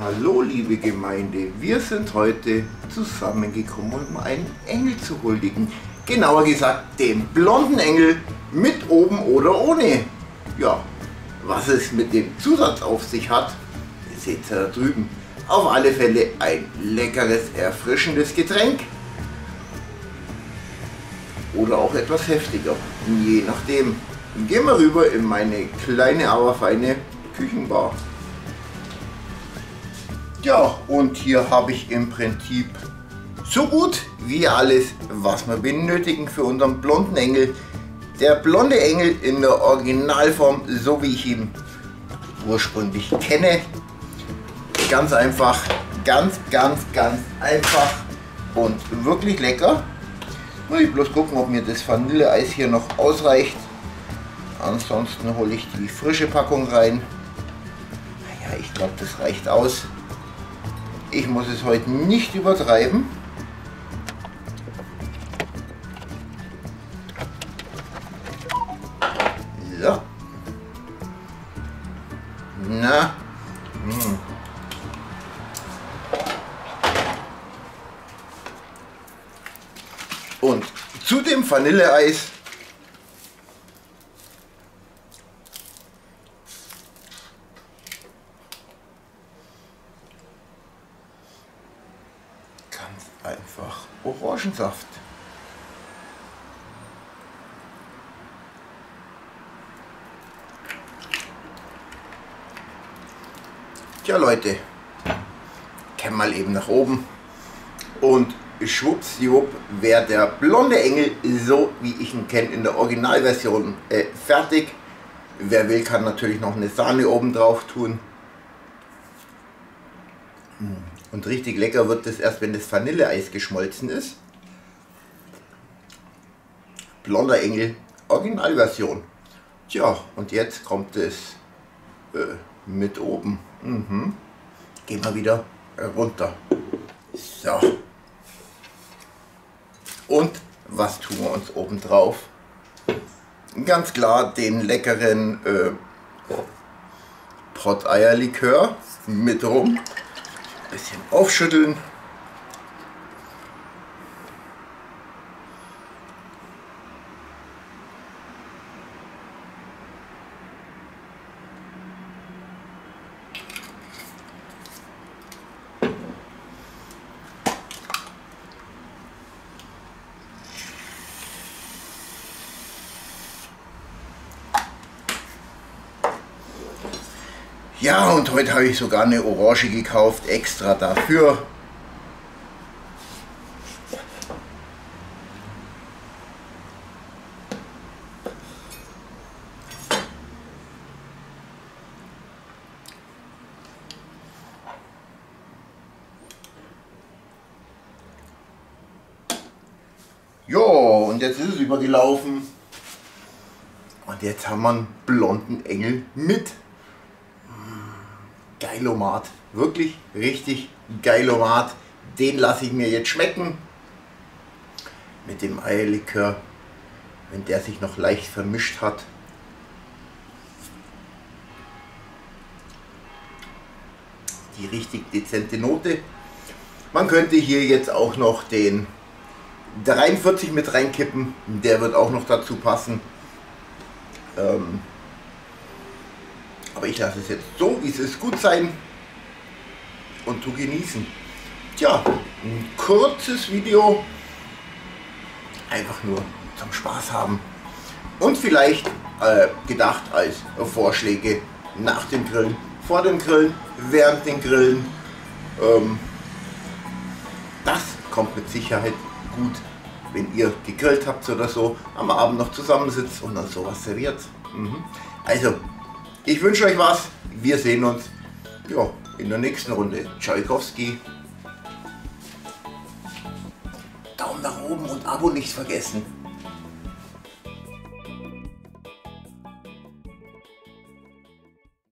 Hallo liebe Gemeinde, wir sind heute zusammengekommen, um einen Engel zu huldigen. Genauer gesagt den blonden Engel mit oben oder ohne. Ja, was es mit dem Zusatz auf sich hat, seht ihr da drüben. Auf alle Fälle ein leckeres, erfrischendes Getränk. Oder auch etwas heftiger, je nachdem. Gehen wir rüber in meine kleine, aber feine Küchenbar. Ja, und hier habe ich im Prinzip so gut wie alles, was wir benötigen für unseren blonden Engel. Der blonde Engel in der Originalform, so wie ich ihn ursprünglich kenne. Ganz einfach, ganz einfach und wirklich lecker. Muss ich bloß gucken, ob mir das Vanilleeis hier noch ausreicht. Ansonsten hole ich die frische Packung rein. Naja, ich glaube, das reicht aus. Ich muss es heute nicht übertreiben. So. Na. Und zu dem Vanilleeis ganz einfach Orangensaft. Tja Leute, kämm mal eben nach oben und schwuppsdiwupp wäre der blonde Engel, so wie ich ihn kenne, in der Originalversion fertig. Wer will, kann natürlich noch eine Sahne oben drauf tun. Und richtig lecker wird es erst, wenn das Vanilleeis geschmolzen ist. Blonder Engel, Originalversion. Tja, und jetzt kommt es mit oben. Gehen wir wieder runter. So. Und was tun wir uns oben drauf? Ganz klar den leckeren Pott-Eier-Likör mit rum. Bisschen aufschütteln. Ja, und heute habe ich sogar eine Orange gekauft, extra dafür. Jo, und jetzt ist es übergelaufen. Und jetzt haben wir einen blonden Engel mit. Geilomat, wirklich richtig Geilomat. Den lasse ich mir jetzt schmecken. Mit dem Eierlikör, wenn der sich noch leicht vermischt hat. Die richtig dezente Note. Man könnte hier jetzt auch noch den 43 mit reinkippen. Der wird auch noch dazu passen. Aber ich lasse es jetzt so, wie es ist, gut sein und zu genießen. Tja, ein kurzes Video, einfach nur zum Spaß haben und vielleicht gedacht als Vorschläge nach dem Grillen, vor dem Grillen, während dem Grillen. Das kommt mit Sicherheit gut, wenn ihr gegrillt habt oder so, am Abend noch zusammensitzt und dann sowas serviert. Also, ich wünsche euch was, wir sehen uns ja, in der nächsten Runde. Tschaikowski. Daumen nach oben und Abo nicht vergessen.